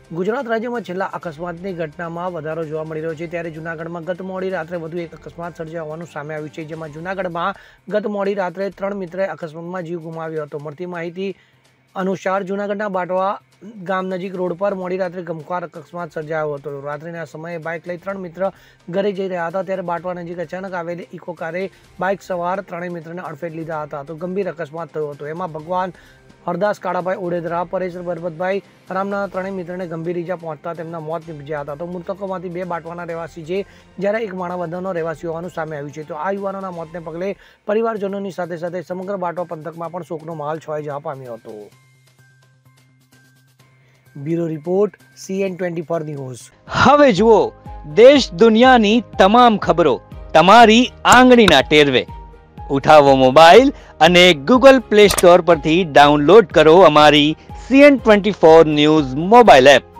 ગુજરાત રાજ્યમાં છેલ્લા અકસ્માતની ઘટનામાં વધારો જોવા મળી રહ્યો છે, ત્યારે જૂનાગઢમાં ગત મોડી રાત્રે વધુ એક અકસ્માત સર્જાયો હોવાનું સામે આવ્યું છે, જેમાં જૂનાગઢમાં ગત મોડી રાત્રે 3 મિત્રએ અકસ્માતમાં જીવ ગુમાવ્યો હતો। મળતી માહિતી અનુસાર જૂનાગઢના બાટવા ગામ નજીક રોડ પર મોડી રાત્રે ગમખ્વાર અકસ્માત સર્જાયો હતો। રાત્રિના સમયે બાઇક લઈ 3 મિત્ર ઘરે જઈ રહ્યા હતા, ત્યારે બાટવા નજીક અચાનક આવેલી ઇકો કારે બાઇક સવાર 3 મિત્રને અડફેટ લીધા હતા, તો ગંભીર અકસ્માત થયો હતો। એમાં ભગવાન હરદાસ કાળાભાઈ ઓડેદરા, પરેશ બરબતભાઈ રામના 3 મિત્રને ગંભીર ઈજા પહોંચતા તેમના મોત નીપજ્યા હતા। તો મૃતકોમાંથી 2 બાટવાના રહેવાસી છે, જ્યારે એક માણાવદરનો રહેવાસી હોવાનું સામે આવ્યું છે। તો આ યુવાનોના મોતને પગલે પરિવારજનોની સાથે સાથે સમગ્ર બાટવા પંથકમાં પણ શોકનો માહોલ છવાઈ જવા પામ્યો હતો। Bureau report CN24 news. હવે જુઓ દેશ દુનિયાની તમામ ખબરો તમારી આંગળીના ટેરવે। ઉઠાવો મોબાઈલ અને ગૂગલ પ્લે સ્ટોર પરથી ડાઉનલોડ કરો અમારી CN24 ન્યૂઝ મોબાઈલ એપ।